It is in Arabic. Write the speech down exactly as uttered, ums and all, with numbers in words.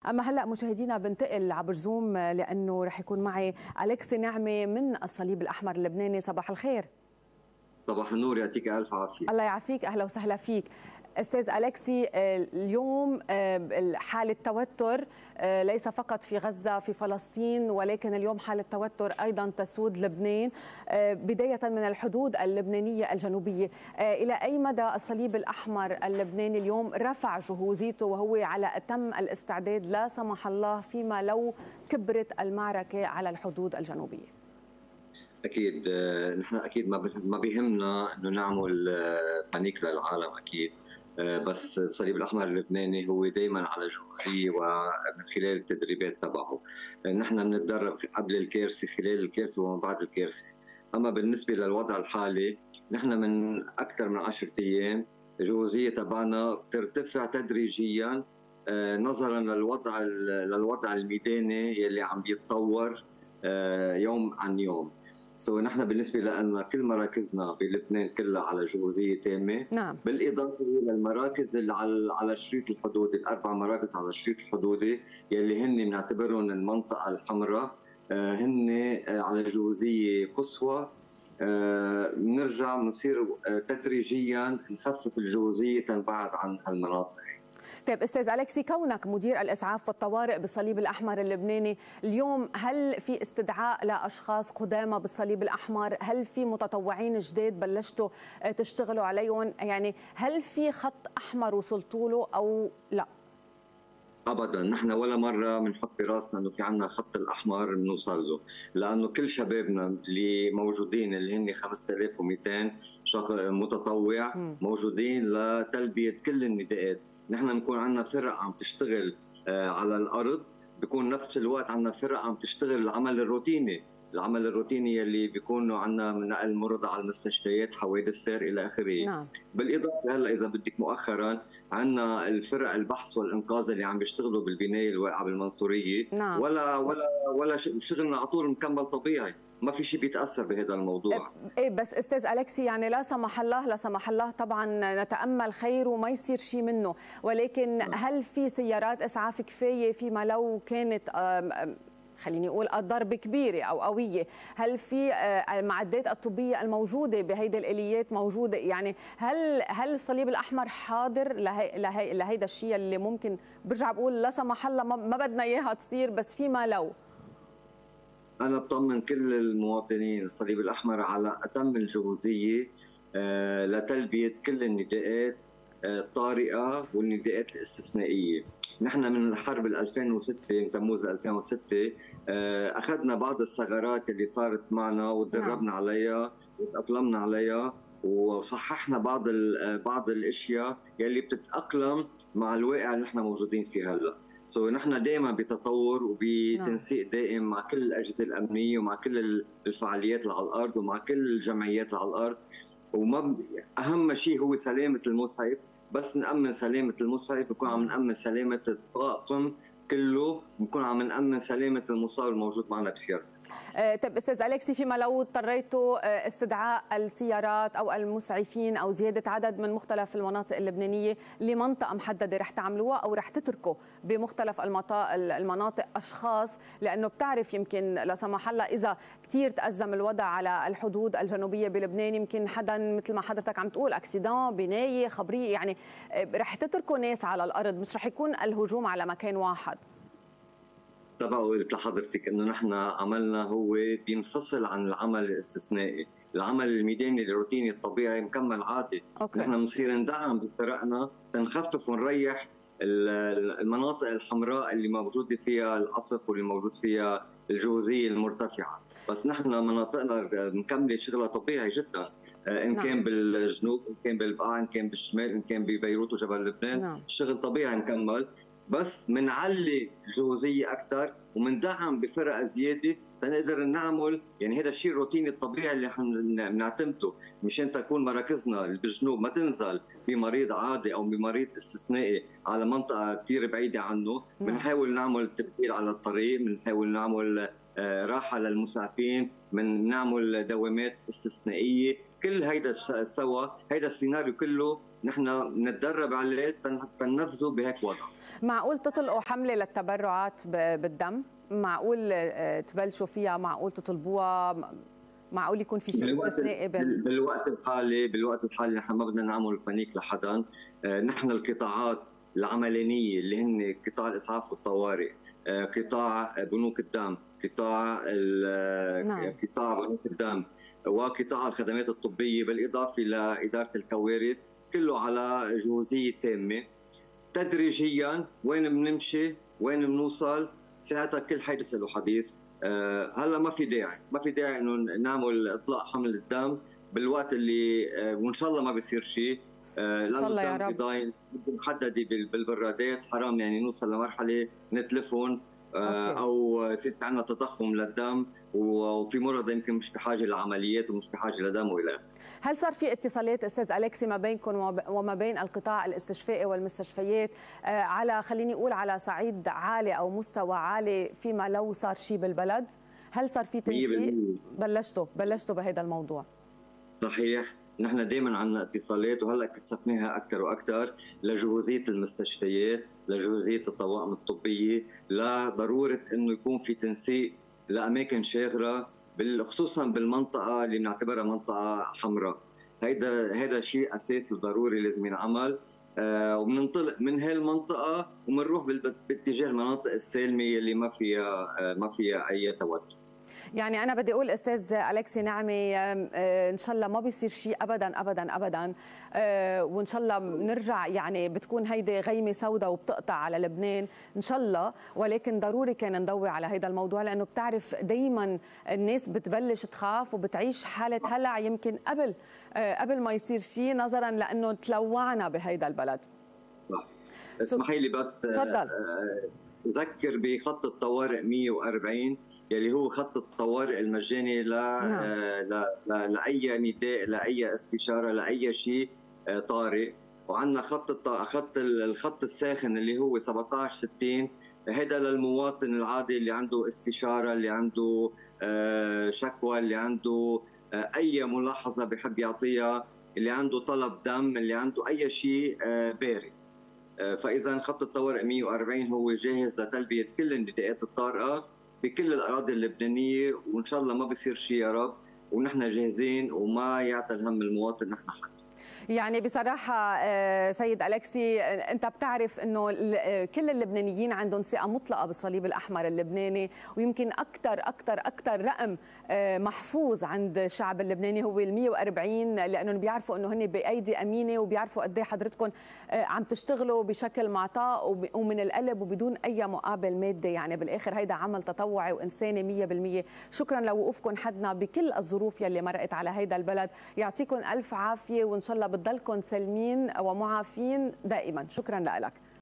أما هلأ مشاهدينا بنتقل عبر زوم لأنه رح يكون معي أليكسي نعمة من الصليب الأحمر اللبناني. صباح الخير. صباح النور، يعطيك ألف عافية. الله يعافيك، أهلا وسهلا فيك. أستاذ أليكسي، اليوم حالة توتر ليس فقط في غزة في فلسطين، ولكن اليوم حالة توتر أيضا تسود لبنان بداية من الحدود اللبنانية الجنوبية. إلى أي مدى الصليب الأحمر اللبناني اليوم رفع جهوزيته وهو على أتم الاستعداد لا سمح الله فيما لو كبرت المعركة على الحدود الجنوبية؟ أكيد نحن أكيد ما بيهمنا إنه نعمل بانيك للعالم أكيد، بس الصليب الأحمر اللبناني هو دائما على جهوزية ومن خلال التدريبات تبعه. نحن بنتدرب قبل الكارثة، خلال الكارثة ومن بعد الكارثة. أما بالنسبة للوضع الحالي، نحن من أكثر من عشرة أيام الجهوزية تبعنا بترتفع تدريجيا نظرا للوضع للوضع الميداني يلي عم بيتطور يوم عن يوم. سو نحن بالنسبه لنا كل مراكزنا بلبنان كلها على جهوزيه تامه. نعم. بالاضافه للمراكز اللي على على شريط الحدود، الاربع مراكز على الشريط الحدودي يلي هن بنعتبرهم المنطقه الحمراء، هن على جهوزيه قصوى. بنرجع بنصير تدريجيا نخفف الجهوزيه تنبعد عن هالمناطق. طيب استاذ أليكسي، كونك مدير الاسعاف والطوارئ بالصليب الاحمر اللبناني، اليوم هل في استدعاء لاشخاص قدامى بالصليب الاحمر؟ هل في متطوعين جداد بلشتوا تشتغلوا عليهم؟ يعني هل في خط احمر وصلتوا له او لا؟ ابدا، نحن ولا مره بنحط براسنا انه في عندنا خط الاحمر بنوصل له، لانه كل شبابنا اللي موجودين اللي هن خمسة آلاف ومئتين شخص متطوع م. موجودين لتلبيه كل النداءات. نحن بنكون عندنا فرق عم تشتغل على الارض، بيكون نفس الوقت عندنا فرق عم تشتغل العمل الروتيني، العمل الروتيني اللي بيكونوا عندنا من نقل مرضى على المستشفيات، حوادث سير الى اخره. نعم. بالاضافه هلا اذا بدك مؤخرا عندنا الفرق البحث والانقاذ اللي عم بيشتغلوا بالبنايه الواقعه بالمنصوريه. نعم. ولا ولا ولا شغلنا على طول مكمل طبيعي، ما في شيء بيتاثر بهذا الموضوع. ايه بس استاذ أليكسي، يعني لا سمح الله لا سمح الله طبعا نتامل خير وما يصير شيء منه، ولكن هل في سيارات اسعاف كفايه فيما لو كانت خليني اقول الضرب كبيره او قويه؟ هل في المعدات الطبيه الموجوده بهيدي الاليات موجوده؟ يعني هل هل الصليب الاحمر حاضر لهي لهي لهيدا الشيء اللي ممكن برجع بقول لا سمح الله ما بدنا اياها تصير، بس فيما لو؟ أنا بطمن كل المواطنين الصليب الأحمر على أتم الجهوزية لتلبية كل النداءات الطارئة والنداءات الاستثنائية. نحن من الحرب ألفين وستة، من تموز ألفين وستة، أخذنا بعض الثغرات اللي صارت معنا وتدربنا عليها وتأقلمنا عليها، وصححنا بعض بعض الأشياء يلي بتتأقلم مع الواقع اللي نحن موجودين فيه هلا. سو نحن دائما بتطور وبتنسيق دائم مع كل الاجهزه الامنيه ومع كل الفعاليات اللي على الارض ومع كل الجمعيات اللي على الارض. وما اهم شيء هو سلامه المسعف، بس نامن سلامه المسعف بكون عم نامن سلامه الطاقم كله، بنكون عم نامن سلامه المصاب الموجود معنا بسيارته. أه طيب استاذ أليكسي، فيما لو اضطريتوا استدعاء السيارات او المسعفين او زياده عدد من مختلف المناطق اللبنانيه لمنطقه محدده، رح تعملوها او رح تتركوا بمختلف المناطق اشخاص؟ لانه بتعرف يمكن لا سمح الله اذا كثير تازم الوضع على الحدود الجنوبيه بلبنان، يمكن حدا مثل ما حضرتك عم تقول اكسيدان، بنايه، خبريه، يعني رح تتركوا ناس على الارض، مش رح يكون الهجوم على مكان واحد. طبعا قلت لحضرتك انه نحن عملنا هو بينفصل عن العمل الاستثنائي، العمل الميداني الروتيني الطبيعي مكمل عادي. أوكي. نحن بنصير ندعم بفرقنا تنخفف ونريح المناطق الحمراء اللي موجوده فيها القصف واللي موجود فيها الجهوزيه المرتفعه، بس نحن مناطقنا مكمله شغلها طبيعي جدا، ان نعم. كان بالجنوب، ان كان بالبقاع، ان كان بالشمال، ان كان ببيروت وجبل لبنان. نعم. الشغل طبيعي مكمل، بس منعلي الجهوزيه اكثر ومندعم بفرق زياده تنقدر نعمل، يعني هذا الشيء الروتيني الطبيعي اللي احنا بنعتمده مشان تكون مراكزنا اللي بالجنوب ما تنزل بمريض عادي او بمريض استثنائي على منطقه كثير بعيده عنه. بنحاول نعمل تبديل على الطريق، بنحاول نعمل راحه للمسعفين، من نعمل دوامات استثنائيه، كل هيدا سوا، هيدا السيناريو كله نحن بنتدرب عليه تنفذه بهيك وضع. معقول تطلقوا حمله للتبرعات بالدم؟ معقول تبلشوا فيها؟ معقول تطلبوها؟ معقول يكون في شيء استثنائي بال... بالوقت الحالي بالوقت الحالي نحن ما بدنا نعمل بانيك لحدا. نحن القطاعات العملانيه اللي هن قطاع الاسعاف والطوارئ، قطاع بنوك الدم، قطاع نعم. قطاع بنوك الدم، وقطاع الخدمات الطبيه، بالاضافه لاداره الكوارث، كله على جهوزيه تامه. تدريجيا وين بنمشي وين بنوصل ساعتها كل حادث له حديث. أه هلا ما في داعي ما في داعي انه نعمل اطلاق حمل الدم بالوقت اللي أه وان شاء الله ما بيصير شيء. أه لانه الدم بضاين محدده بالبرادات، حرام يعني نوصل لمرحله نتلفهم أه او يصير عندنا تضخم للدم وفي مرضى يمكن مش بحاجه لعمليات ومش بحاجه لدم والى اخره. هل صار في اتصالات استاذ أليكسي ما بينكم وما بين القطاع الاستشفائي والمستشفيات على خليني اقول على صعيد عالي او مستوى عالي فيما لو صار شيء بالبلد؟ هل صار في تنسيق؟ بلشتوا بلشتوا بهذا الموضوع؟ صحيح، نحن دائما عندنا اتصالات وهلا كثفناها اكثر واكثر لجهوزيه المستشفيات، لجهوزيه الطواقم الطبيه، لضروره انه يكون في تنسيق لاماكن شاغره خصوصا بالمنطقه اللي بنعتبرها منطقه حمراء. هيدا هذا شيء اساسي وضروري لازم ينعمل. آه وبننطلق من هالمنطقه وبنروح باتجاه المناطق السالمه اللي ما فيها آه ما فيها اي توتر. يعني أنا بدي أقول أستاذ أليكسي نعمي إن شاء الله ما بيصير شيء أبدا أبدا أبدا، وإن شاء الله بنرجع يعني بتكون هيدي غيمة سوداء وبتقطع على لبنان إن شاء الله، ولكن ضروري كان نضوي على هذا الموضوع لأنه بتعرف دايما الناس بتبلش تخاف وبتعيش حالة هلع يمكن قبل قبل ما يصير شيء نظرا لأنه تلوعنا بهيدا البلد. اسمحي لي بس تفضل. ذكر بخط الطوارئ مية وأربعين يلي هو خط الطوارئ المجاني ل... نعم. ل... ل... لاي نداء، لاي استشاره، لاي شيء طارئ. وعندنا خط الط... خط الخط الساخن اللي هو سبعة عشر ستين، هذا للمواطن العادي اللي عنده استشاره، اللي عنده شكوى، اللي عنده اي ملاحظه بحب يعطيها، اللي عنده طلب دم، اللي عنده اي شيء بارد. فاذا خط الطوارئ مية وأربعين هو جاهز لتلبيه كل النداءات الطارئه بكل الاراضي اللبنانيه، وان شاء الله ما بصير شيء يا رب، ونحن جاهزين وما يعتل هم المواطن نحن حد. يعني بصراحة سيد أليكسي أنت بتعرف أنه كل اللبنانيين عندهم ثقة مطلقة بالصليب الأحمر اللبناني، ويمكن أكثر أكثر أكثر رقم محفوظ عند الشعب اللبناني هو ال مية وأربعين، لأنهم بيعرفوا أنه هن بأيدي أمينة وبيعرفوا قد ايه حضرتكم عم تشتغلوا بشكل معطاء ومن القلب وبدون أي مقابل مادي. يعني بالآخر هيدا عمل تطوعي وإنساني مية بالمية. شكرا لوقوفكم حدنا بكل الظروف يلي مرقت على هيدا البلد، يعطيكم ألف عافية وإن شاء الله بتضلكم سالمين ومعافين دائما. شكرا لك.